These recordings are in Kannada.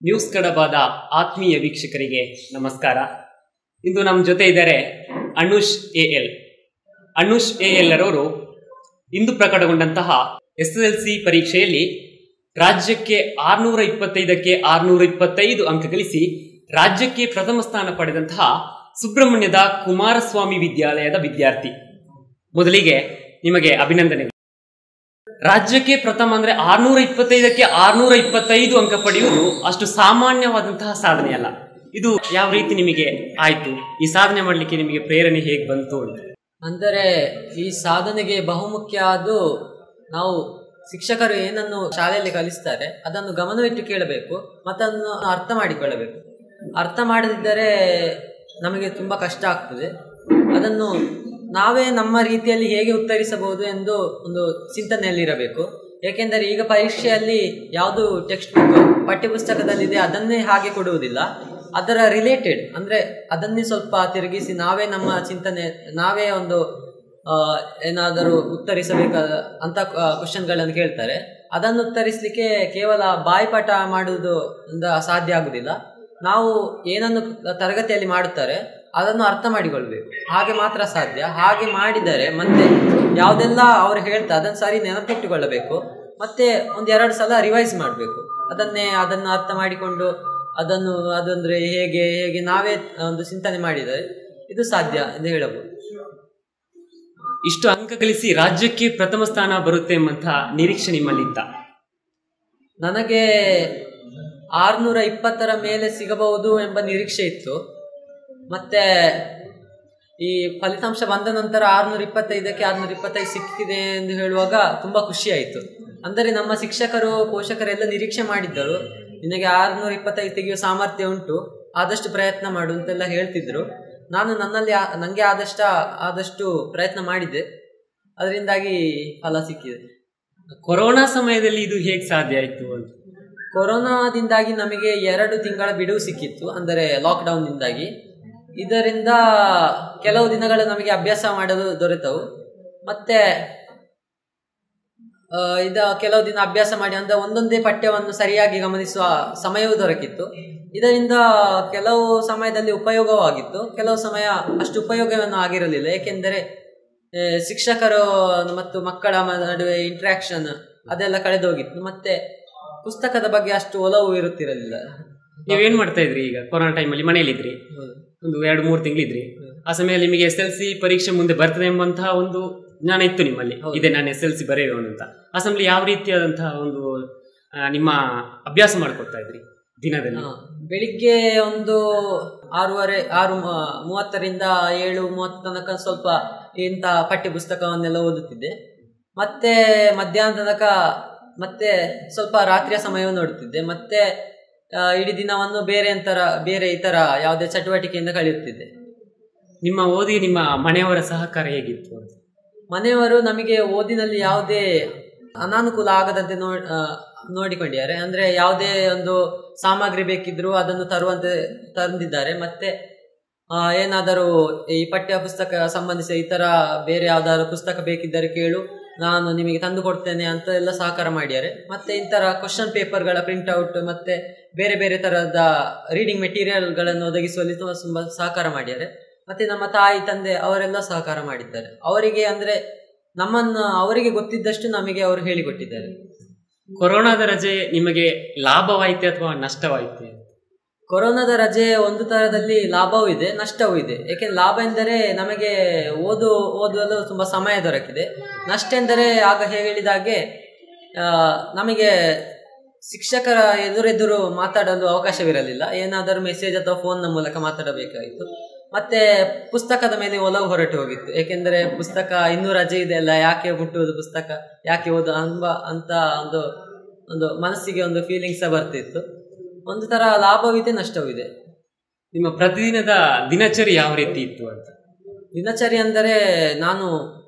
ನ್ಯೂಸ್ ಕಡಬದ ಆತ್ಮೀಯ ವೀಕ್ಷಕರಿಗೆ ನಮಸ್ಕಾರ. ಇಂದು ನಮ್ಮ ಜೊತೆ ಇದ್ದಾರೆ ಅನುಷ್ ಎ ಎಲ್ ರವರು ಇಂದು ಪ್ರಕಟಗೊಂಡಂತಹ SSLC ಪರೀಕ್ಷೆಯಲ್ಲಿ ರಾಜ್ಯಕ್ಕೆ 625ಕ್ಕೆ 625 ಅಂಕ ಗಳಿಸಿ ರಾಜ್ಯಕ್ಕೆ ಪ್ರಥಮ ಸ್ಥಾನ ಪಡೆದಂತಹ ಸುಬ್ರಹ್ಮಣ್ಯದ ಕುಮಾರಸ್ವಾಮಿ ವಿದ್ಯಾಲಯದ ವಿದ್ಯಾರ್ಥಿ. ಮೊದಲಿಗೆ ನಿಮಗೆ ಅಭಿನಂದನೆಗಳು. ರಾಜ್ಯಕ್ಕೆ ಪ್ರಥಮ ಅಂದ್ರೆ 625ಕ್ಕೆ 625 ಅಂಕ ಪಡೆಯುವುದು ಅಷ್ಟು ಸಾಮಾನ್ಯವಾದಂತಹ ಸಾಧನೆ ಅಲ್ಲ. ಇದು ಯಾವ ರೀತಿ ನಿಮಗೆ ಆಯ್ತು? ಈ ಸಾಧನೆ ಮಾಡಲಿಕ್ಕೆ ನಿಮಗೆ ಪ್ರೇರಣೆ ಹೇಗೆ ಬಂತು? ಅಂದರೆ ಈ ಸಾಧನೆಗೆ ಬಹುಮುಖ್ಯ ಅದು ನಾವು ಶಿಕ್ಷಕರು ಏನನ್ನು ಶಾಲೆಯಲ್ಲಿ ಕಲಿಸ್ತಾರೆ ಅದನ್ನು ಗಮನವಿಟ್ಟು ಕೇಳಬೇಕು ಮತ್ತು ಅದನ್ನು ಅರ್ಥ ಮಾಡಿಕೊಳ್ಳಬೇಕು. ಅರ್ಥ ಮಾಡದಿದ್ದರೆ ನಮಗೆ ತುಂಬ ಕಷ್ಟ ಆಗ್ತದೆ. ಅದನ್ನು ನಾವೇ ನಮ್ಮ ರೀತಿಯಲ್ಲಿ ಹೇಗೆ ಉತ್ತರಿಸಬಹುದು ಎಂದು ಒಂದು ಚಿಂತನೆಯಲ್ಲಿರಬೇಕು. ಏಕೆಂದರೆ ಈಗ ಪರೀಕ್ಷೆಯಲ್ಲಿ ಯಾವುದು ಟೆಕ್ಸ್ಟ್ ಬುಕ್ ಪಠ್ಯಪುಸ್ತಕದಲ್ಲಿದೆ ಅದನ್ನೇ ಹಾಗೆ ಕೊಡುವುದಿಲ್ಲ, ಅದರ ರಿಲೇಟೆಡ್ ಅಂದರೆ ಅದನ್ನೇ ಸ್ವಲ್ಪ ತಿರುಗಿಸಿ ನಾವೇ ನಮ್ಮ ಚಿಂತನೆ ನಾವೇ ಒಂದು ಏನಾದರೂ ಉತ್ತರಿಸಬೇಕಾದ ಅಂತ ಕ್ವಶನ್ಗಳನ್ನು ಕೇಳ್ತಾರೆ. ಅದನ್ನು ಉತ್ತರಿಸಲಿಕ್ಕೆ ಕೇವಲ ಬಾಯಿಪಾಠ ಮಾಡುವುದು ಸಾಧ್ಯ ಆಗುವುದಿಲ್ಲ. ನಾವು ಏನನ್ನು ತರಗತಿಯಲ್ಲಿ ಮಾಡುತ್ತಾರೆ ಅದನ್ನು ಅರ್ಥ ಮಾಡಿಕೊಳ್ಬೇಕು, ಹಾಗೆ ಮಾತ್ರ ಸಾಧ್ಯ. ಹಾಗೆ ಮಾಡಿದರೆ ಮತ್ತೆ ಯಾವುದೆಲ್ಲ ಅವರು ಹೇಳ್ತಾರೆ ಅದನ್ನು ಸರಿ ನೆನಪಿಟ್ಟುಕೊಳ್ಳಬೇಕು, ಮತ್ತೆ ಒಂದೆರಡು ಸಲ ರಿವೈಸ್ ಮಾಡಬೇಕು. ಅದನ್ನು ಅರ್ಥ ಮಾಡಿಕೊಂಡು ಅದಂದ್ರೆ ಹೇಗೆ ನಾವೇ ಒಂದು ಚಿಂತನೆ ಮಾಡಿದರೆ ಇದು ಸಾಧ್ಯ ಎಂದು ಹೇಳಬಹುದು. ಇಷ್ಟು ಅಂಕ ಗಳಿಸಿ ರಾಜ್ಯಕ್ಕೆ ಪ್ರಥಮ ಸ್ಥಾನ ಬರುತ್ತೆ ಎಂಬಂತಹ ನಿರೀಕ್ಷೆ ನಿಮ್ಮಲ್ಲಿತ್ತ? ನನಗೆ 620 ಮೇಲೆ ಸಿಗಬಹುದು ಎಂಬ ನಿರೀಕ್ಷೆ ಇತ್ತು. ಮತ್ತೆ ಈ ಫಲಿತಾಂಶ ಬಂದ ನಂತರ 625ಕ್ಕೆ 625 ಸಿಕ್ಕಿದೆ ಎಂದು ಹೇಳುವಾಗ ತುಂಬ ಖುಷಿ ಆಯಿತು. ಅಂದರೆ ನಮ್ಮ ಶಿಕ್ಷಕರು ಪೋಷಕರೆಲ್ಲ ನಿರೀಕ್ಷೆ ಮಾಡಿದ್ದರು, ನಿನಗೆ 625 ತೆಗೆಯುವ ಸಾಮರ್ಥ್ಯ ಉಂಟು, ಆದಷ್ಟು ಪ್ರಯತ್ನ ಮಾಡು ಅಂತೆಲ್ಲ ಹೇಳ್ತಿದ್ರು. ನಾನು ನನಗೆ ಆದಷ್ಟು ಪ್ರಯತ್ನ ಮಾಡಿದ್ದೆ, ಅದರಿಂದಾಗಿ ಫಲ ಸಿಕ್ಕಿದೆ. ಕೊರೋನಾ ಸಮಯದಲ್ಲಿ ಇದು ಹೇಗೆ ಸಾಧ್ಯ ಆಯಿತು ಅಂತ? ಕೊರೋನಾದಿಂದಾಗಿ ನಮಗೆ 2 ತಿಂಗಳ ಬಿಡುವು ಸಿಕ್ಕಿತ್ತು, ಅಂದರೆ ಲಾಕ್ಡೌನ್ನಿಂದಾಗಿ. ಇದರಿಂದ ಕೆಲವು ದಿನಗಳು ನಮಗೆ ಅಭ್ಯಾಸ ಮಾಡಲು ದೊರೆತವು. ಮತ್ತೆ ಕೆಲವು ದಿನ ಅಭ್ಯಾಸ ಮಾಡಿ ಅಂದರೆ ಒಂದೊಂದೇ ಪಠ್ಯವನ್ನು ಸರಿಯಾಗಿ ಗಮನಿಸುವ ಸಮಯವೂ ದೊರಕಿತ್ತು. ಇದರಿಂದ ಕೆಲವು ಸಮಯದಲ್ಲಿ ಉಪಯೋಗವಾಗಿತ್ತು, ಕೆಲವು ಸಮಯ ಅಷ್ಟು ಉಪಯೋಗವನ್ನು ಆಗಿರಲಿಲ್ಲ. ಏಕೆಂದರೆ ಶಿಕ್ಷಕರು ಮತ್ತು ಮಕ್ಕಳ ನಡುವೆ ಇಂಟ್ರಾಕ್ಷನ್ ಅದೆಲ್ಲ ಕಳೆದೋಗಿತ್ತು. ಮತ್ತೆ ಪುಸ್ತಕದ ಬಗ್ಗೆ ಅಷ್ಟು ಒಲವು ಇರುತ್ತಿರಲಿಲ್ಲ. ನೀವೇನ್ ಮಾಡ್ತಾ ಇದ್ರಿ ಈಗ ಕೊರೋನಾ ಟೈಮಲ್ಲಿ? ಮನೆಯಲ್ಲಿದ್ರಿ, ಒಂದು 2-3 ತಿಂಗಳಿದ್ರಿ. ಆ ಸಮಯದಲ್ಲಿ ನಿಮಗೆ SSLC ಪರೀಕ್ಷೆ ಮುಂದೆ ಬರ್ತದೆ ಎಂಬಂತಹ ಒಂದು ಜ್ಞಾನ ಇತ್ತು ನಿಮ್ಮಲ್ಲಿ, ಇದೆ ನಾನು SSLC ಬರೆಯೋಣ ಅಂತ. ಆ ಸಮಯದಲ್ಲಿ ಯಾವ ರೀತಿಯಾದಂತಹ ಒಂದು ನಿಮ್ಮ ಅಭ್ಯಾಸ ಮಾಡ್ಕೊಳ್ತಾ ಇದ್ರಿ ದಿನದಲ್ಲಿ? ಬೆಳಿಗ್ಗೆ ಒಂದು 6:30ರಿಂದ 7:30 ತನಕ ಸ್ವಲ್ಪ ಇಂಥ ಪಠ್ಯ ಪುಸ್ತಕವನ್ನೆಲ್ಲ ಓದುತ್ತಿದ್ದೆ. ಮತ್ತೆ ಮಧ್ಯಾಹ್ನ ತನಕ ಮತ್ತೆ ಸ್ವಲ್ಪ ರಾತ್ರಿಯ ಸಮಯವನ್ನು ನೋಡುತ್ತಿದ್ದೆ. ಮತ್ತೆ ಇಡೀ ದಿನವನ್ನು ಬೇರೆ ಇತರ ಯಾವುದೇ ಚಟುವಟಿಕೆಯಿಂದ ಕಳೆಯುತ್ತಿದ್ದೆ. ನಿಮ್ಮ ಓದಿಗೆ ನಿಮ್ಮ ಮನೆಯವರ ಸಹಕಾರ ಹೇಗಿತ್ತು? ಮನೆಯವರು ನಮಗೆ ಓದಿನಲ್ಲಿ ಯಾವುದೇ ಅನಾನುಕೂಲ ಆಗದಂತೆ ನೋಡಿಕೊಂಡಿದ್ದಾರೆ. ಅಂದರೆ ಯಾವುದೇ ಒಂದು ಸಾಮಗ್ರಿ ಬೇಕಿದ್ರೂ ಅದನ್ನು ತಂದಿದ್ದಾರೆ. ಮತ್ತೆ ಏನಾದರೂ ಈ ಪಠ್ಯ ಪುಸ್ತಕ ಸಂಬಂಧಿಸಿದ ಇತರ ಬೇರೆ ಯಾವುದಾದ್ರು ಪುಸ್ತಕ ಬೇಕಿದ್ದರೆ ಕೇಳು, ನಾನು ನಿಮಗೆ ತಂದು ಕೊಡ್ತೇನೆ ಅಂತ ಎಲ್ಲ ಸಹಕಾರ ಮಾಡಿದ್ದಾರೆ. ಮತ್ತೆ ಇಂಥರ ಕ್ವಶನ್ ಪೇಪರ್ಗಳ ಪ್ರಿಂಟ್ಔಟ್ ಮತ್ತೆ ಬೇರೆ ಬೇರೆ ತರಹದ ರೀಡಿಂಗ್ ಮೆಟೀರಿಯಲ್ಗಳನ್ನು ಒದಗಿಸುವಲ್ಲಿ ತುಂಬ ಸಹಕಾರ ಮಾಡಿದ್ದಾರೆ. ಮತ್ತೆ ನಮ್ಮ ತಾಯಿ ತಂದೆ ಅವರೆಲ್ಲ ಸಹಕಾರ ಮಾಡಿದ್ದಾರೆ. ಅವರಿಗೆ ಅಂದರೆ ಅವರಿಗೆ ಗೊತ್ತಿದ್ದಷ್ಟು ನಮಗೆ ಅವರು ಹೇಳಿಕೊಟ್ಟಿದ್ದಾರೆ. ಕೊರೋನಾದ ರಜೆ ನಿಮಗೆ ಲಾಭವಾಯಿತೆ ಅಥವಾ ನಷ್ಟವಾಯಿತೆ? ಕೊರೋನಾದ ರಜೆ ಒಂದು ತರದಲ್ಲಿ ಲಾಭವೂ ಇದೆ, ನಷ್ಟವೂ ಇದೆ. ಏಕೆಂದರೆ ಲಾಭ ಎಂದರೆ ನಮಗೆ ಓದಲು ತುಂಬ ಸಮಯ ದೊರಕಿದೆ. ನಷ್ಟ ಎಂದರೆ ಆಗ ಹೇಳಿದಾಗೆ ನಮಗೆ ಶಿಕ್ಷಕರ ಎದುರೆದುರು ಮಾತಾಡಲು ಅವಕಾಶವಿರಲಿಲ್ಲ, ಏನಾದರೂ ಮೆಸೇಜ್ ಅಥವಾ ಫೋನ್ನ ಮೂಲಕ ಮಾತಾಡಬೇಕಾಯಿತು. ಮತ್ತೆ ಪುಸ್ತಕದ ಮೇಲೆ ಒಲವು ಹೊರಟು ಹೋಗಿತ್ತು. ಏಕೆಂದರೆ ಪುಸ್ತಕ ಇನ್ನೂ ರಜೆ ಇದೆ ಅಲ್ಲ, ಯಾಕೆ ಮುಟ್ಟುವುದು ಪುಸ್ತಕ, ಯಾಕೆ ಓದು ಅಂತ ಒಂದು ಮನಸ್ಸಿಗೆ ಒಂದು ಫೀಲಿಂಗ್ಸ ಬರ್ತಿತ್ತು. ಒಂದು ತರ ಲಾಭವಿದೆ, ನಷ್ಟವಿದೆ. ನಿಮ್ಮ ಪ್ರತಿದಿನದ ದಿನಚರಿ ಯಾವ ರೀತಿ ಇತ್ತು ಅಂತ? ದಿನಚರಿ ಅಂದರೆ ನಾನು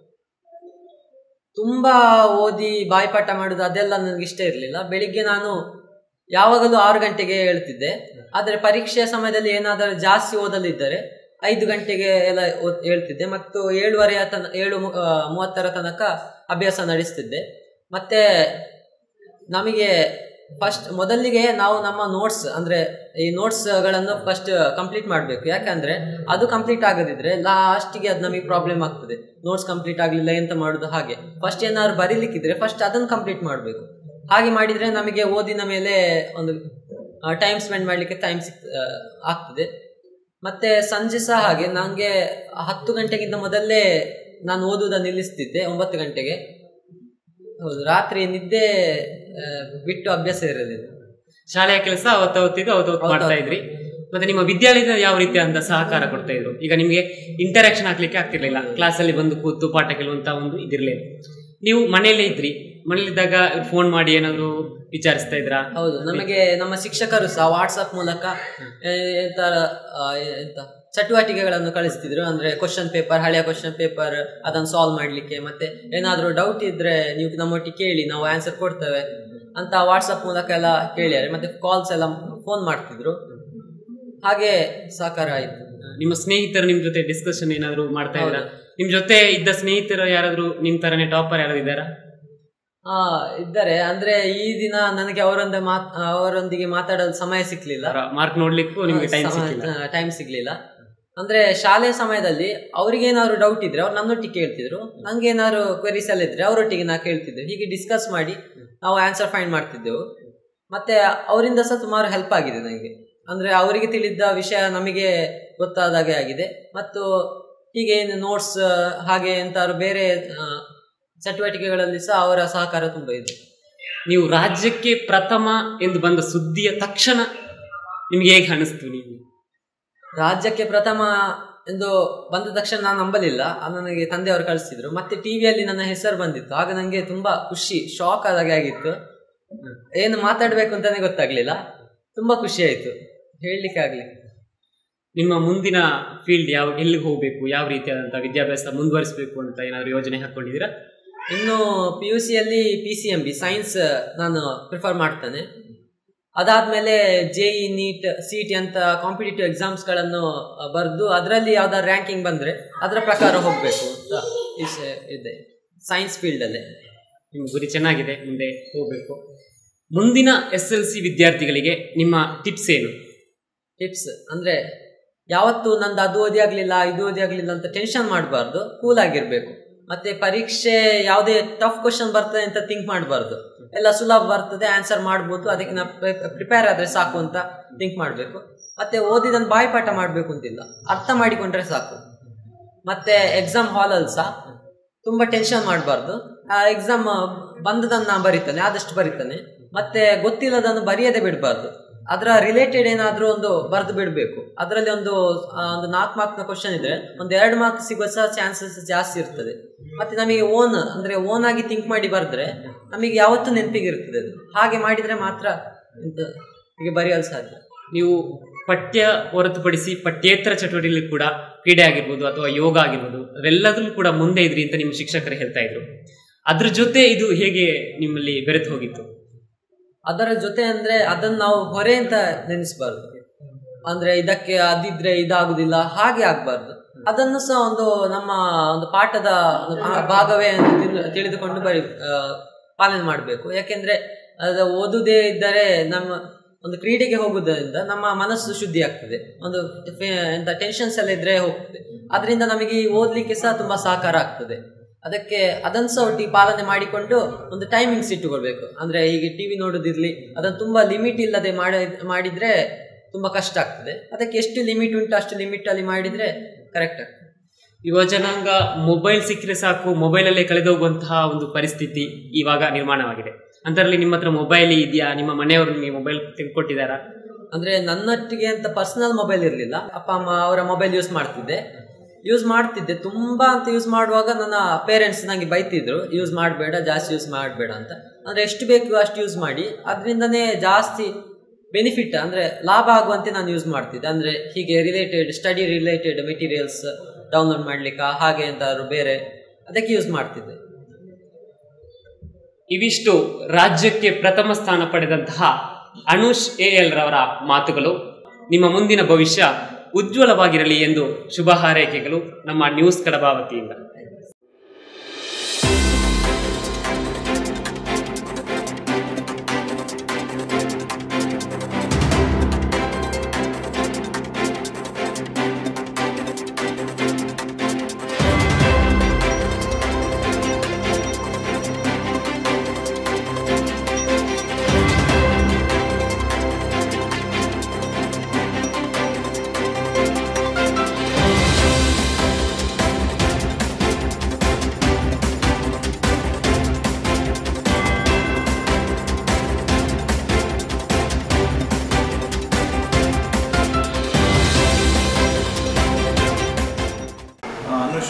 ತುಂಬಾ ಓದಿ ಬಾಯಿಪಾಠ ಮಾಡುದು ಅದೆಲ್ಲ ನನಗೆ ಇಷ್ಟ ಇರಲಿಲ್ಲ. ಬೆಳಿಗ್ಗೆ ನಾನು ಯಾವಾಗಲೂ 6 ಗಂಟೆಗೆ ಹೇಳ್ತಿದ್ದೆ. ಆದರೆ ಪರೀಕ್ಷೆಯ ಸಮಯದಲ್ಲಿ ಏನಾದರೂ ಜಾಸ್ತಿ ಓದಲಿದ್ದರೆ 5 ಗಂಟೆಗೆ ಎಲ್ಲ ಹೇಳ್ತಿದ್ದೆ. ಮತ್ತು 7:30 ತನಕ ಅಭ್ಯಾಸ ನಡೆಸ್ತಿದ್ದೆ. ಮತ್ತೆ ನಮಗೆ ಫಸ್ಟ್ ಮೊದಲಿಗೆ ನಾವು ನಮ್ಮ ನೋಟ್ಸ್ ಅಂದ್ರೆ ಈ ನೋಟ್ಸ್ ಗಳನ್ನು ಫಸ್ಟ್ ಕಂಪ್ಲೀಟ್ ಮಾಡಬೇಕು. ಯಾಕಂದ್ರೆ ಅದು ಕಂಪ್ಲೀಟ್ ಆಗದಿದ್ರೆ ಲಾಸ್ಟಿಗೆ ಅದು ನಮಗೆ ಪ್ರಾಬ್ಲಮ್ ಆಗ್ತದೆ. ನೋಟ್ಸ್ ಕಂಪ್ಲೀಟ್ ಆಗಲಿಲ್ಲ ಎಂತ ಮಾಡುದು. ಹಾಗೆ ಫಸ್ಟ್ ಏನಾದ್ರು ಬರೀಲಿಕ್ಕಿದ್ರೆ ಫಸ್ಟ್ ಅದನ್ನು ಕಂಪ್ಲೀಟ್ ಮಾಡಬೇಕು. ಹಾಗೆ ಮಾಡಿದ್ರೆ ನಮಗೆ ಓದಿನ ಮೇಲೆ ಒಂದು ಟೈಮ್ ಸ್ಪೆಂಡ್ ಮಾಡಲಿಕ್ಕೆ ಆಗ್ತದೆ. ಮತ್ತೆ ಸಂಜೆ ಸಹ ಹಾಗೆ ನನಗೆ 10 ಗಂಟೆಗಿಂತ ಮೊದಲೇ ನಾನು ಓದುವುದನ್ನು ನಿಲ್ಲಿಸ್ತಿದ್ದೆ. 9 ಗಂಟೆಗೆ. ಹೌದು, ರಾತ್ರಿ ನಿದ್ದೆ ಬಿಟ್ಟು ಅಭ್ಯಾಸ ಇರಲಿಲ್ಲ. ಶಾಲೆಯ ಕೆಲಸ ಅವತ್ತು ಮಾಡ್ತಾ ಇದ್ರಿ. ಮತ್ತೆ ನಿಮ್ಮ ವಿದ್ಯಾಲಯದ ಯಾವ ರೀತಿಯಾದ ಸಹಕಾರ ಕೊಡ್ತಾ ಇದ್ರು? ಈಗ ನಿಮಗೆ ಇಂಟರಾಕ್ಷನ್ ಹಾಕ್ಲಿಕ್ಕೆ ಆಗ್ತಿರ್ಲಿಲ್ಲ, ಕ್ಲಾಸಲ್ಲಿ ಬಂದು ಕೂತು ಪಾಠ ಕೇಳುವಂತ ಒಂದು ಇದಿರ್ಲಿಲ್ಲ. ನೀವು ಮನೆಯಲ್ಲೇ ಇದ್ರಿ, ಮನೇಲಿದ್ದಾಗ ಫೋನ್ ಮಾಡಿ ಏನಾದ್ರು ವಿಚಾರಿಸ್ತಾ ಇದ್ರಾ? ಹೌದು, ನಮಗೆ ನಮ್ಮ ಶಿಕ್ಷಕರು ಸಹ ವಾಟ್ಸಪ್ ಮೂಲಕ ಚಟುವಟಿಕೆಗಳನ್ನು ಕಳಿಸ್ತಿದ್ರು. ಅಂದ್ರೆ ಹಳೆಯ ಕ್ವಶನ್ ಪೇಪರ್ ಅದನ್ನು ಸಾಲ್ವ್ ಮಾಡ್ಲಿಕ್ಕೆ, ಮತ್ತೆ ಏನಾದ್ರು ಡೌಟ್ ಇದ್ರೆ ನೀವು ನಮ್ಮೊಟ್ಟಿಗೆ ಕೇಳಿ, ನಾವು ಆನ್ಸರ್ ಕೊಡ್ತೇವೆ ಅಂತ ವಾಟ್ಸಪ್ ಮೂಲಕ ಎಲ್ಲ ಕೇಳಿದ್ದಾರೆ. ಮತ್ತೆ ಕಾಲ್ಸ್ ಎಲ್ಲ ಫೋನ್ ಮಾಡ್ತಿದ್ರು. ಹಾಗೆ ಸಹಕಾರ ಆಯ್ತು. ನಿಮ್ಮ ಸ್ನೇಹಿತರು ನಿಮ್ ಜೊತೆ ಡಿಸ್ಕಷನ್ ಏನಾದ್ರು ಮಾಡ್ತಾ ಇದ್ರ? ನಿಮ್ ಜೊತೆ ಇದ್ದ ಸ್ನೇಹಿತರು ಯಾರಾದ್ರು ನಿಮ್ ತರನೇ ಟಾಪರ್ ಯಾರಾದ್ರು ಇದ್ದಾರಾ? ಇದ್ದಾರೆ. ಅಂದ್ರೆ ಈ ದಿನ ನನಗೆ ಅವರೊಂದಿಗೆ ಮಾತಾಡಲು ಸಮಯ ಸಿಕ್ಲಿಲ್ಲ. ಮಾರ್ಕ್ ನೋಡ್ಲಿಕ್ಕೂ ನಿಮ್ಗೆ ಟೈಮ್ ಸಿಗ್ಲಿಲ್ಲ. ಅಂದ್ರೆ ಶಾಲೆಯ ಸಮಯದಲ್ಲಿ ಅವ್ರಿಗೇನಾದ್ರು ಡೌಟ್ ಇದ್ರೆ ಅವ್ರು ನನ್ನೊಟ್ಟಿಗೆ ಕೇಳ್ತಿದ್ರು, ನಂಗೆ ಏನಾದ್ರು ಕ್ವೆರೀಸ್ ಎಲ್ಲ ಇದ್ರೆ ಅವರೊಟ್ಟಿಗೆ ನಾ ಕೇಳ್ತಿದ್ದೆ. ಹೀಗೆ ಡಿಸ್ಕಸ್ ಮಾಡಿ ನಾವು ಆನ್ಸರ್ ಫೈಂಡ್ ಮಾಡ್ತಿದ್ದೆವು. ಮತ್ತೆ ಅವರಿಂದ ಸಹ ಸುಮಾರು ಹೆಲ್ಪ್ ಆಗಿದೆ ನನಗೆ. ಅಂದ್ರೆ ಅವರಿಗೆ ತಿಳಿದ ವಿಷಯ ನಮಗೆ ಗೊತ್ತಾದಾಗೆ ಆಗಿದೆ. ಮತ್ತು ಹೀಗೆ ನೋಟ್ಸ್ ಹಾಗೆ ಎಂತಾದ್ರು ಬೇರೆ ಚಟುವಟಿಕೆಗಳಲ್ಲಿ ಸಹ ಅವರ ಸಹಕಾರ ತುಂಬಾ ಇದೆ. ನೀವು ರಾಜ್ಯಕ್ಕೆ ಪ್ರಥಮ ಎಂದು ಬಂದ ಸುದ್ದಿಯ ತಕ್ಷಣ ನಿಮ್ಗೆ ಹೇಗೆ ಅನಿಸ್ತು? ನೀವು ರಾಜ್ಯಕ್ಕೆ ಪ್ರಥಮ ಎಂದು ಬಂದ ತಕ್ಷಣ ನಾನು ನಂಬಲಿಲ್ಲ. ನನಗೆ ತಂದೆಯವರು ಕಳಿಸಿದ್ರು. ಮತ್ತೆ ಟಿವಿಯಲ್ಲಿ ನನ್ನ ಹೆಸರು ಬಂದಿತ್ತು. ಆಗ ನನಗೆ ತುಂಬಾ ಖುಷಿ, ಶಾಕ್ ಆದಾಗೆ ಆಗಿತ್ತು. ಏನು ಮಾತಾಡ್ಬೇಕು ಅಂತಾನೆ ಗೊತ್ತಾಗ್ಲಿಲ್ಲ. ತುಂಬಾ ಖುಷಿ ಆಯ್ತು, ಹೇಳಲಿಕ್ಕೆ ಆಗ್ಲಿಲ್ಲ. ನಿಮ್ಮ ಮುಂದಿನ ಫೀಲ್ಡ್ ಎಲ್ಲಿಗೆ ಹೋಗ್ಬೇಕು, ಯಾವ ರೀತಿಯಾದಂತಹ ವಿದ್ಯಾಭ್ಯಾಸ ಮುಂದುವರಿಸಬೇಕು ಅಂತ ಏನಾದ್ರು ಯೋಜನೆ ಹಾಕೊಂಡಿದ್ದೀರಾ? ಇನ್ನು PUCಯಲ್ಲಿ PCMB ಸೈನ್ಸ್ ನಾನು ಪ್ರಿಫರ್ ಮಾಡ್ತೇನೆ. ಅದಾದ್ಮೇಲೆ JEE NEET CET ಅಂತ ಕಾಂಪಿಟೇಟಿವ್ ಎಕ್ಸಾಮ್ಸ್ಗಳನ್ನು ಬರೆದು ಅದರಲ್ಲಿ ಯಾವ್ದಾದ್ರು ರ್ಯಾಂಕಿಂಗ್ ಬಂದ್ರೆ ಅದರ ಪ್ರಕಾರ ಹೋಗ್ಬೇಕು ಅಂತ ಇದೆ. ಸೈನ್ಸ್ ಫೀಲ್ಡ್ ಅಲ್ಲೇ ನಿಮ್ಮ ಗುರಿ ಚೆನ್ನಾಗಿದೆ, ಮುಂದೆ ಹೋಗ್ಬೇಕು. ಮುಂದಿನ SLC ವಿದ್ಯಾರ್ಥಿಗಳಿಗೆ ನಿಮ್ಮ ಟಿಪ್ಸ್ ಏನು? ಟಿಪ್ಸ್ ಅಂದ್ರೆ ಯಾವತ್ತು ನಂದು ಅದು ಓದಿ ಆಗ್ಲಿಲ್ಲ ಇದು ಓದಿ ಆಗ್ಲಿಲ್ಲ ಅಂತ ಟೆನ್ಷನ್ ಮಾಡಬಾರ್ದು, ಕೂಲ್ ಆಗಿರ್ಬೇಕು. ಮತ್ತೆ ಪರೀಕ್ಷೆ ಯಾವುದೇ ಟಫ್ ಕ್ವಶನ್ ಬರ್ತದೆ ಅಂತ ಥಿಂಕ್ ಮಾಡಬಾರ್ದು. ಎಲ್ಲ ಸುಲಭ ಬರ್ತದೆ, ಆನ್ಸರ್ ಮಾಡ್ಬೋದು, ಅದಕ್ಕೆ ನಾವು ಪ್ರಿಪೇರ್ ಆದ್ರೆ ಸಾಕು ಅಂತ ಥಿಂಕ್ ಮಾಡಬೇಕು. ಮತ್ತೆ ಓದಿದನ್ನು ಬಾಯಿಪಾಠ ಮಾಡಬೇಕು ಅಂತಿಲ್ಲ, ಅರ್ಥ ಮಾಡಿಕೊಂಡ್ರೆ ಸಾಕು. ಮತ್ತೆ ಎಕ್ಸಾಮ್ ಹಾಲಲ್ಲಿ ಸಹ ತುಂಬಾ ಟೆನ್ಷನ್ ಮಾಡಬಾರ್ದು. ಆ ಎಕ್ಸಾಮ್ ಬಂದದನ್ನ ಬರೀತಾನೆ, ಆದಷ್ಟು ಬರೀತಾನೆ. ಮತ್ತೆ ಗೊತ್ತಿಲ್ಲದನ್ನು ಬರೆಯದೆ ಬಿಡಬಾರ್ದು. ಅದರ ರಿಲೇಟೆಡ್ ಏನಾದ್ರೂ ಒಂದು ಬರೆದು ಬಿಡಬೇಕು. ಅದರಲ್ಲಿ ಒಂದು 4 ಮಾರ್ಕ್ನ ಕ್ವಶನ್ ಇದ್ರೆ ಒಂದು 2 ಮಾರ್ಕ್ ಸಿಗುವ ಸಹ ಚಾನ್ಸಸ್ ಜಾಸ್ತಿ ಇರ್ತದೆ. ಮತ್ತೆ ನಮಗೆ ಓನ್ ಆಗಿ ಥಿಂಕ್ ಮಾಡಿ ಬರೆದ್ರೆ ನಮಗೆ ಯಾವತ್ತೂ ನೆನಪಿಗಿರ್ತದೆ ಅದು. ಹಾಗೆ ಮಾಡಿದ್ರೆ ಮಾತ್ರ ಹೀಗೆ ಬರೆಯಲು ಸಾಧ್ಯ. ನೀವು ಪಠ್ಯ ಹೊರತುಪಡಿಸಿ ಪಠ್ಯೇತರ ಚಟುವಟಿಕೆಯಲ್ಲಿ ಕೂಡ ಕ್ರೀಡೆ ಆಗಿರ್ಬೋದು ಅಥವಾ ಯೋಗ ಆಗಿರ್ಬೋದು ಅವೆಲ್ಲದರಲ್ಲೂ ಕೂಡ ಮುಂದೆ ಇದ್ರಿ ಅಂತ ನಿಮ್ಮ ಶಿಕ್ಷಕರು ಹೇಳ್ತಾ ಇದ್ರು. ಅದ್ರ ಜೊತೆ ಇದು ಹೇಗೆ ನಿಮ್ಮಲ್ಲಿ ಬೆರೆತು ಹೋಗಿತ್ತು? ಅದರ ಜೊತೆ ಅಂದ್ರೆ ಅದನ್ನು ನಾವು ಹೊರೆ ಅಂತ ನೆನೆಸಬಾರ್ದು. ಅಂದ್ರೆ ಇದಕ್ಕೆ ಅದಿದ್ರೆ ಇದಾಗುದಿಲ್ಲ ಹಾಗೆ ಆಗ್ಬಾರ್ದು. ಅದನ್ನು ಸಹ ನಮ್ಮ ಒಂದು ಪಾಠದ ಭಾಗವೇ ತಿಳಿದುಕೊಂಡು ಪಾಲನೆ ಮಾಡಬೇಕು. ಯಾಕೆಂದ್ರೆ ಅದು ಓದುದೇ ಇದ್ದರೆ ನಮ್ಮ ಒಂದು ಕ್ರೀಡೆಗೆ ಹೋಗುವುದರಿಂದ ನಮ್ಮ ಮನಸ್ಸು ಶುದ್ಧಿ ಆಗ್ತದೆ. ಎಂತ ಟೆನ್ಷನ್ಸ್ ಎಲ್ಲ ಇದ್ರೆ ಹೋಗ್ತದೆ. ಅದರಿಂದ ನಮಗೆ ಓದ್ಲಿಕ್ಕೆ ಸಹ ತುಂಬಾ ಸಹಕಾರ ಆಗ್ತದೆ. ಅದಕ್ಕೆ ಅದನ್ನು ಸಹ ಒಟ್ಟಿಗೆ ಪಾಲನೆ ಮಾಡಿಕೊಂಡು ಒಂದು ಟೈಮಿಂಗ್ಸ್ ಇಟ್ಟುಕೊಳ್ಬೇಕು. ಅಂದ್ರೆ ಹೀಗೆ ಟಿವಿ ನೋಡೋದಿರ್ಲಿ, ಅದನ್ನು ತುಂಬಾ ಲಿಮಿಟ್ ಇಲ್ಲದೆ ಮಾಡಿದ್ರೆ ತುಂಬಾ ಕಷ್ಟ ಆಗ್ತದೆ. ಅದಕ್ಕೆ ಎಷ್ಟು ಲಿಮಿಟ್ ಉಂಟು ಅಷ್ಟು ಲಿಮಿಟ್ ಅಲ್ಲಿ ಮಾಡಿದ್ರೆ ಕರೆಕ್ಟ್ ಆಗ್ತದೆ. ಯುವ ಜನಾಂಗ ಮೊಬೈಲ್ ಸಿಕ್ಕರೆ ಸಾಕು, ಮೊಬೈಲಲ್ಲೇ ಕಳೆದೋಗುವಂತಹ ಒಂದು ಪರಿಸ್ಥಿತಿ ಇವಾಗ ನಿರ್ಮಾಣವಾಗಿದೆ. ಅಂತರಲ್ಲಿ ನಿಮ್ಮ ಹತ್ರ ಮೊಬೈಲ್ ಇದೆಯಾ? ನಿಮ್ಮ ಮನೆಯವರು ನಿಮಗೆ ಮೊಬೈಲ್ ತೆಗೆದುಕೊಟ್ಟಿದ್ದಾರಾ? ಅಂದ್ರೆ ನನ್ನೊಟ್ಟಿಗೆ ಅಂತ ಪರ್ಸನಲ್ ಮೊಬೈಲ್ ಇರಲಿಲ್ಲ. ಅಪ್ಪ ಅಮ್ಮ ಅವರ ಮೊಬೈಲ್ ಯೂಸ್ ಮಾಡ್ತಿದ್ದೆ. ತುಂಬಾ ಅಂತ ಯೂಸ್ ಮಾಡುವಾಗ ನನ್ನ ಪೇರೆಂಟ್ಸ್ ನಂಗೆ ಬೈತಿದ್ರು, ಯೂಸ್ ಮಾಡಬೇಡ, ಜಾಸ್ತಿ ಯೂಸ್ ಮಾಡಬೇಡ ಅಂತ. ಅಂದ್ರೆ ಎಷ್ಟು ಬೇಕು ಅಷ್ಟು ಯೂಸ್ ಮಾಡಿ, ಅದರಿಂದನೇ ಜಾಸ್ತಿ ಬೆನಿಫಿಟ್ ಅಂದ್ರೆ ಲಾಭ ಆಗುವಂತೆ ನಾನು ಯೂಸ್ ಮಾಡ್ತಿದ್ದೆ. ಅಂದ್ರೆ ಹೀಗೆ ಸ್ಟಡಿ ರಿಲೇಟೆಡ್ ಮೆಟೀರಿಯಲ್ಸ್ ಡೌನ್ಲೋಡ್ ಮಾಡ್ಲಿಕ್ಕೆ ಹಾಗೆ ಎಂತಾದ್ರು ಬೇರೆ ಅದಕ್ಕೆ ಯೂಸ್ ಮಾಡ್ತಿದ್ದೆ. ಇವಿಷ್ಟು ರಾಜ್ಯಕ್ಕೆ ಪ್ರಥಮ ಸ್ಥಾನ ಪಡೆದಂತಹ ಅನುಷ್ AL ರವರ ಮಾತುಗಳು. ನಿಮ್ಮ ಮುಂದಿನ ಭವಿಷ್ಯ ಉಜ್ವಲವಾಗಿರಲಿ ಎಂದು ಶುಭ ಹಾರೈಕೆಗಳು ನಮ್ಮ ನ್ಯೂಸ್ ಕಡಬ ವತಿಯಿಂದ.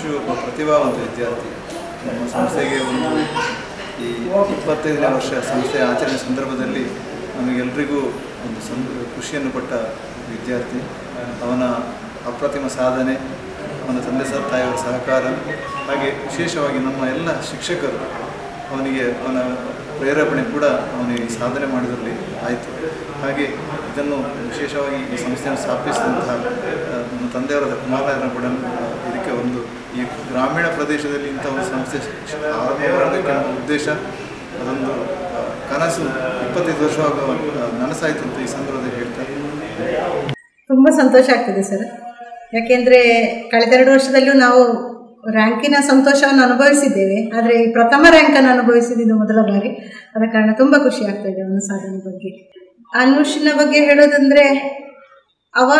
ಒಬ್ಬ ಪ್ರತಿಭಾವಂತ ವಿದ್ಯಾರ್ಥಿ. ನಮ್ಮ ಸಂಸ್ಥೆಗೆ ಒಂದು ಈ 25ನೇ ವರ್ಷ ಸಂಸ್ಥೆಯ ಆಚರಣೆ ಸಂದರ್ಭದಲ್ಲಿ ನಮಗೆಲ್ಲರಿಗೂ ಒಂದು ಖುಷಿಯನ್ನು ಕೊಟ್ಟ ವಿದ್ಯಾರ್ಥಿ. ಅವನ ಅಪ್ರತಿಮ ಸಾಧನೆ, ಅವನ ತಂದೆ ತಾಯಿಯವರ ಸಹಕಾರ, ಹಾಗೆ ವಿಶೇಷವಾಗಿ ನಮ್ಮ ಎಲ್ಲ ಶಿಕ್ಷಕರು ಅವನಿಗೆ ಅವನ ಪ್ರೇರೇಪಣೆ ಕೂಡ ಅವನಿಗೆ ಸಾಧನೆ ಮಾಡಿದಲ್ಲಿ ಆಯಿತು. ಹಾಗೆ ಇದನ್ನು ವಿಶೇಷವಾಗಿ ಈ ಸಂಸ್ಥೆಯನ್ನು ಸ್ಥಾಪಿಸಿದಂತಹ ನಮ್ಮ ತಂದೆಯವರಾದ ಕುಮಾರರಾಯನ ಕೂಡ ಇದಕ್ಕೆ ಒಂದು ಈ ಗ್ರಾಮೀಣ ಪ್ರದೇಶದಲ್ಲಿ ಇಂಥ ಒಂದು ಸಂಸ್ಥೆ ಆರಂಭ ಮಾಡೋದಕ್ಕೆ ನಮ್ಮ ಉದ್ದೇಶ, ಅದೊಂದು ಕನಸು 25 ವರ್ಷ ನನಸಾಯಿತು ಅಂತ ಈ ಸಂದರ್ಭದಲ್ಲಿ ಹೇಳ್ತಾರೆ. ತುಂಬ ಸಂತೋಷ ಆಗ್ತದೆ ಸರ್. ಯಾಕೆಂದರೆ ಕಳೆದ 2 ವರ್ಷದಲ್ಲೂ ನಾವು ರ್ಯಾಂಕಿನ ಸಂತೋಷವನ್ನು ಅನುಭವಿಸಿದ್ದೇವೆ, ಆದರೆ ಈ ಪ್ರಥಮ ರ್ಯಾಂಕನ್ನು ಅನುಭವಿಸಿದ್ದು ಮೊದಲ ಬಾರಿ. ಆದ ಕಾರಣ ತುಂಬ ಖುಷಿ ಆಗ್ತಾಯಿದೆ ಅವನ ಸಾಧನೆ ಬಗ್ಗೆ. ಅನುಷ್ನ ಬಗ್ಗೆ ಹೇಳೋದಂದರೆ, ಅವ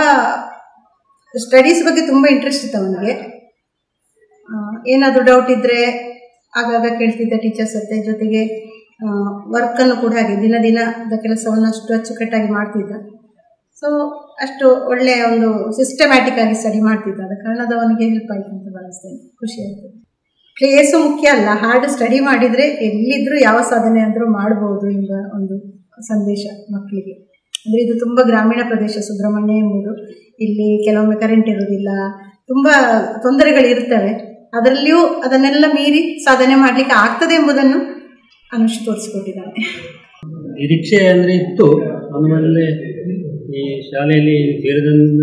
ಸ್ಟಡೀಸ್ ಬಗ್ಗೆ ತುಂಬ ಇಂಟ್ರೆಸ್ಟ್ ಇತ್ತು ಅವನಿಗೆ. ಏನಾದರೂ ಡೌಟ್ ಇದ್ದರೆ ಆಗಾಗ ಕೇಳ್ತಿದ್ದ ಟೀಚರ್ಸ್ ಜೊತೆಗೆ ವರ್ಕನ್ನು ಕೂಡ ಹಾಗೆ ದಿನದ ಕೆಲಸವನ್ನು ಅಷ್ಟು ಅಚ್ಚುಕಟ್ಟಾಗಿ ಮಾಡ್ತಿದ್ದ. ಸೊ ಅಷ್ಟು ಒಳ್ಳೆಯ ಒಂದು ಸಿಸ್ಟಮ್ಯಾಟಿಕ್ ಆಗಿ ಸ್ಟಡಿ ಮಾಡ್ತಿದ್ದ. ಆದ ಕಾರಣದ ಅವನಿಗೆ ಹೆಲ್ಪ್ ಆಯಿತು ಅಂತ ಭಾವಿಸ್ತೇನೆ. ಖುಷಿ ಆಗ್ತದೆ. ಪ್ಲೇಸು ಮುಖ್ಯ ಅಲ್ಲ, ಹಾರ್ಡ್ ಸ್ಟಡಿ ಮಾಡಿದರೆ ಎಲ್ಲಿದ್ದರೂ ಯಾವ ಸಾಧನೆ ಆದರೂ ಮಾಡ್ಬೋದು ಎಂಬ ಒಂದು ಸಂದೇಶ ಮಕ್ಕಳಿಗೆ. ಅಂದರೆ ಇದು ತುಂಬ ಗ್ರಾಮೀಣ ಪ್ರದೇಶ ಸುಬ್ರಹ್ಮಣ್ಯ ಎಂಬುದು. ಇಲ್ಲಿ ಕೆಲವೊಮ್ಮೆ ಕರೆಂಟ್ ಇರೋದಿಲ್ಲ, ತುಂಬ ತೊಂದರೆಗಳಿರ್ತವೆ. ಅದರಲ್ಲಿಯೂ ಅದನ್ನೆಲ್ಲ ಮೀರಿ ಸಾಧನೆ ಮಾಡಲಿಕ್ಕೆ ಆಗ್ತದೆ ಎಂಬುದನ್ನು ಅನುಷ್ ತೋರಿಸಿಕೊಟ್ಟಿದ್ದಾನೆ. ನಿರೀಕ್ಷೆ ಅಂದರೆ ಇತ್ತು ಆಮೇಲೆ ಈ ಶಾಲೆಯಲ್ಲಿ ಸೇರಿದಿಂದ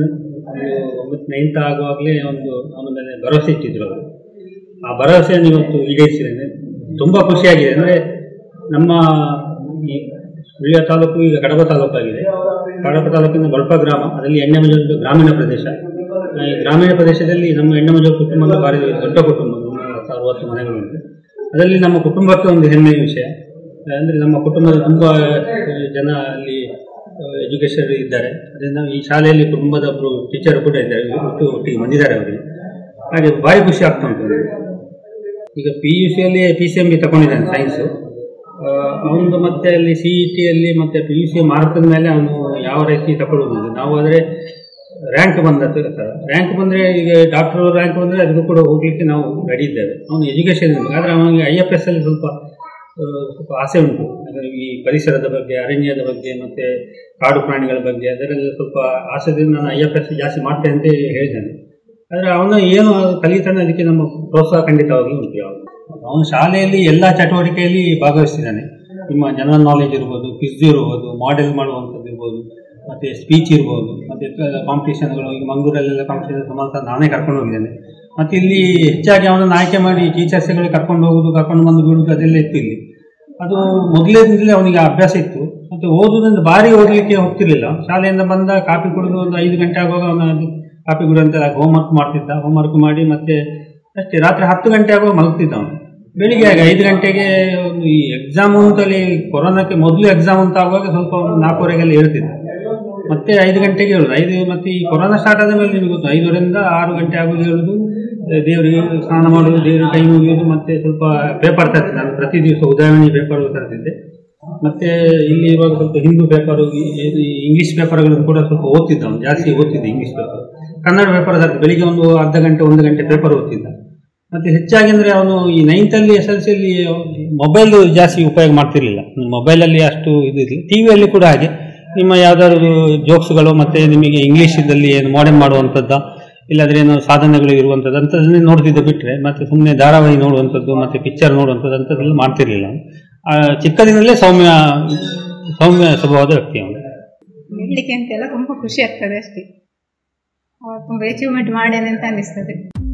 9th ಆಗುವಾಗಲೇ ಒಂದು ಅವನ ಮೇಲೆ ಭರವಸೆ ಇಟ್ಟಿದ್ರು ಅವರು. ಆ ಭರವಸೆಯನ್ನು ಇವತ್ತು ಈಡೇರಿಸಿದ್ದೇನೆ. ತುಂಬ ಖುಷಿಯಾಗಿದೆ. ಅಂದರೆ ನಮ್ಮ ಈ ಉಳಿಯ ತಾಲೂಕು ಈಗ ಕಡಬ ತಾಲೂಕಾಗಿದೆ. ಕಡಬ ತಾಲೂಕಿನ ಗೊಲ್ಪ ಗ್ರಾಮ, ಅದರಲ್ಲಿ ಎಣ್ಣೆಮಜಲು ಗ್ರಾಮೀಣ ಪ್ರದೇಶ. ಈ ಗ್ರಾಮೀಣ ಪ್ರದೇಶದಲ್ಲಿ ನಮ್ಮ ಎಣ್ಣೆಮಜಲು ಕುಟುಂಬ ಭಾರಿ ದೊಡ್ಡ ಕುಟುಂಬ, 60 ಮನೆಗಳುಂಟು. ಅದರಲ್ಲಿ ನಮ್ಮ ಕುಟುಂಬಕ್ಕೆ ಒಂದು ಹೆಮ್ಮೆಯ ವಿಷಯ ಅಂದರೆ ನಮ್ಮ ಕುಟುಂಬದ ತುಂಬ ಜನ ಅಲ್ಲಿ ಎಜುಕೇಷನ್ ಇದ್ದಾರೆ. ಅದರಿಂದ ಈ ಶಾಲೆಯಲ್ಲಿ ಕುಟುಂಬದ ಒಬ್ಬರು ಟೀಚರ್ ಕೂಡ ಇದ್ದಾರೆ, ಒಟ್ಟಿಗೆ ಬಂದಿದ್ದಾರೆ ಅವರಿಗೆ. ಹಾಗೆ ಭಾರಿ ಖುಷಿ ಆಗ್ತಾ ಉಂಟು. ಈಗ PUCಯಲ್ಲಿ PCMB ತಗೊಂಡಿದ್ದಾನೆ ಸೈನ್ಸು. ಅವನದು ಮತ್ತೆ ಅಲ್ಲಿ CETಯಲ್ಲಿ ಮತ್ತು PUC ಮಾರ್ಕದ ಮೇಲೆ ಅವನು ಯಾವ ರೀತಿ ತಗೊಳ್ಬೋದು. ನಾವು ಆದರೆ ರ್ಯಾಂಕ್ ರ್ಯಾಂಕ್ ಬಂದರೆ ಈಗ ಡಾಕ್ಟರ್ ರ್ಯಾಂಕ್ ಬಂದರೆ ಅದಕ್ಕೂ ಕೂಡ ಹೋಗಲಿಕ್ಕೆ ನಾವು ರೆಡಿ ಇದ್ದೇವೆ. ಅವನು ಎಜುಕೇಷನ್ ಆದರೆ ಅವನಿಗೆ IFS ಅಲ್ಲಿ ಸ್ವಲ್ಪ ಆಸೆ ಉಂಟು. ಅಂದರೆ ಈ ಪರಿಸರದ ಬಗ್ಗೆ, ಅರಣ್ಯದ ಬಗ್ಗೆ ಮತ್ತು ಕಾಡು ಪ್ರಾಣಿಗಳ ಬಗ್ಗೆ ಅದರಲ್ಲಿ ಸ್ವಲ್ಪ ಆಸೆದಿಂದ ನಾನು IFS ಜಾಸ್ತಿ ಮಾಡ್ತೇನೆ ಅಂತ ಹೇಳಿದ್ದಾನೆ. ಆದರೆ ಅವನು ಏನು ಕಲಿತಾನೆ ಅದಕ್ಕೆ ನಮ್ಮ ಪ್ರೋತ್ಸಾಹ ಖಂಡಿತವಾಗಿ ಉಂಟು. ಅವನು ಶಾಲೆಯಲ್ಲಿ ಎಲ್ಲ ಚಟುವಟಿಕೆಯಲ್ಲಿ ಭಾಗವಹಿಸ್ತಿದ್ದಾನೆ. ನಿಮ್ಮ ಜನರಲ್ ನಾಲೆಜ್ ಇರ್ಬೋದು, ಕ್ವಿಜ್ ಇರ್ಬೋದು, ಮಾಡೆಲ್ ಮಾಡುವಂಥದ್ದು ಇರ್ಬೋದು, ಮತ್ತು ಸ್ಪೀಚ್ ಇರ್ಬೋದು, ಮತ್ತು ಕಾಂಪಿಟೇಷನ್ಗಳು. ಈಗ ಮಂಗಳೂರಲ್ಲೆಲ್ಲ ಕಾಂಪಿಟೇಷನ್ ಸುಮಾರು ನಾನೇ ಕರ್ಕೊಂಡು ಹೋಗಿದ್ದೇನೆ. ಮತ್ತು ಇಲ್ಲಿ ಹೆಚ್ಚಾಗಿ ಅವನನ್ನು ಆಯ್ಕೆ ಮಾಡಿ ಟೀಚರ್ಸ್ಗಳಿಗೆ ಕರ್ಕೊಂಡು ಹೋಗೋದು, ಕರ್ಕೊಂಡು ಬಂದು ಬಿಡುವುದು ಅದೆಲ್ಲ ಇತ್ತು ಇಲ್ಲಿ. ಅದು ಮೊದಲೇದಿಂದಲೇ ಅವನಿಗೆ ಅಭ್ಯಾಸ ಇತ್ತು. ಮತ್ತು ಓದುವುದರಿಂದ ಭಾರಿ ಓದಲಿಕ್ಕೆ ಹೋಗ್ತಿರ್ಲಿಲ್ಲ. ಶಾಲೆಯಿಂದ ಬಂದ ಕಾಪಿ ಕುಡಿದು ಒಂದು 5 ಗಂಟೆ ಆಗುವಾಗ ಅವನು ಕಾಪಿ ಕುಡಿಯುವಂಥ ಹೋಮ್ವರ್ಕ್ ಮಾಡ್ತಿದ್ದ. ಹೋಮ್ವರ್ಕ್ ಮಾಡಿ ಮತ್ತೆ ಅಷ್ಟೇ ರಾತ್ರಿ 10 ಗಂಟೆ ಆಗುವಾಗ ಮಲಗ್ತಿದ್ದ ಅವನು. ಬೆಳಿಗ್ಗೆ 5 ಗಂಟೆಗೆ ಒಂದು ಈ ಎಕ್ಸಾಮು ಅಂತಲೇ ಕೊರೋನಾಕ್ಕೆ ಮೊದಲು ಎಕ್ಸಾಮ್ ಅಂತ ಆಗುವಾಗ ಸ್ವಲ್ಪ ಒಂದು 4:30ಗೆಲ್ಲ ಹೇಳ್ತಿದ್ದ. ಮತ್ತೆ 5 ಗಂಟೆಗೆ ಹೇಳೋದು. ಮತ್ತು ಈ ಕೊರೋನಾ ಸ್ಟಾರ್ಟ್ ಆದ ಮೇಲೆ ನಿಮಗೆ ಗೊತ್ತು 5ರಿಂದ 6 ಗಂಟೆ ಆಗೋದು ಹೇಳೋದು, ದೇವರಿಗೆ ಸ್ನಾನ ಮಾಡೋದು, ದೇವರಿಗೆ ಕೈ ಮುಗಿಯೋದು, ಮತ್ತು ಸ್ವಲ್ಪ ಪೇಪರ್ ತರ್ತಿದ್ದೆ. ನಾನು ಪ್ರತಿ ದಿವಸ ಉದಯವಾಣಿ ಪೇಪರ್ ತರ್ತಿದ್ದೆ. ಮತ್ತು ಇಲ್ಲಿ ಇವಾಗ ಸ್ವಲ್ಪ ಹಿಂದೂ ಪೇಪರು, ಇಂಗ್ಲೀಷ್ ಪೇಪರ್ಗಳನ್ನು ಕೂಡ ಸ್ವಲ್ಪ ಓದ್ತಿದ್ದ. ಅವನು ಜಾಸ್ತಿ ಓದ್ತಿದ್ದೆ ಇಂಗ್ಲೀಷ್ ಪೇಪರ್. ಕನ್ನಡ ಪೇಪರ್ ತರ್ತಿದ್ದೆ. ಬೆಳಿಗ್ಗೆ ಒಂದು ಅರ್ಧ ಗಂಟೆ 1 ಗಂಟೆ ಪೇಪರ್ ಓದ್ತಿದ್ದ. ಮತ್ತು ಹೆಚ್ಚಾಗಿ ಅಂದರೆ ಅವನು ಈ 9th SLCಯಲ್ಲಿ ಮೊಬೈಲ್ ಜಾಸ್ತಿ ಉಪಯೋಗ ಮಾಡ್ತಿರ್ಲಿಲ್ಲ. ಮೊಬೈಲಲ್ಲಿ ಅಷ್ಟು ಇದಿರಲಿಲ್ಲ. TVಯಲ್ಲಿ ಕೂಡ ಹಾಗೆ ನಿಮ್ಮ ಯಾವುದಾದ್ರು ಜೋಕ್ಸ್ಗಳು ಮತ್ತು ನಿಮಗೆ ಇಂಗ್ಲೀಷದಲ್ಲಿ ಏನು ಮಾಡೆಲ್ ಮಾಡುವಂಥದ್ದು, ಇಲ್ಲಾಂದರೆ ಏನೋ ಸಾಧನೆಗಳು ಇರುವಂಥದ್ದು ಅಂಥದ್ದನ್ನೇ ನೋಡ್ತಿದ್ದೆ ಬಿಟ್ಟರೆ ಮತ್ತೆ ಸುಮ್ಮನೆ ಧಾರಾವಾಹಿ ನೋಡುವಂಥದ್ದು ಮತ್ತು ಪಿಕ್ಚರ್ ನೋಡುವಂಥದ್ದು ಅಂಥದ್ದೆಲ್ಲ ಮಾಡ್ತಿರ್ಲಿಲ್ಲ. ಚಿಕ್ಕದಿನಲ್ಲೇ ಸೌಮ್ಯ ಸ್ವಭಾವದ ವ್ಯಕ್ತಿ ಅವನು. ಹೇಳಲಿಕ್ಕೆ ಅಂತೆಲ್ಲ ತುಂಬ ಖುಷಿ ಆಗ್ತದೆ ಅಷ್ಟೇ. ತುಂಬ ಅಚೀವ್ಮೆಂಟ್ ಮಾಡ್ಯಾನೆ ಅಂತ ಅನ್ನಿಸ್ತದೆ.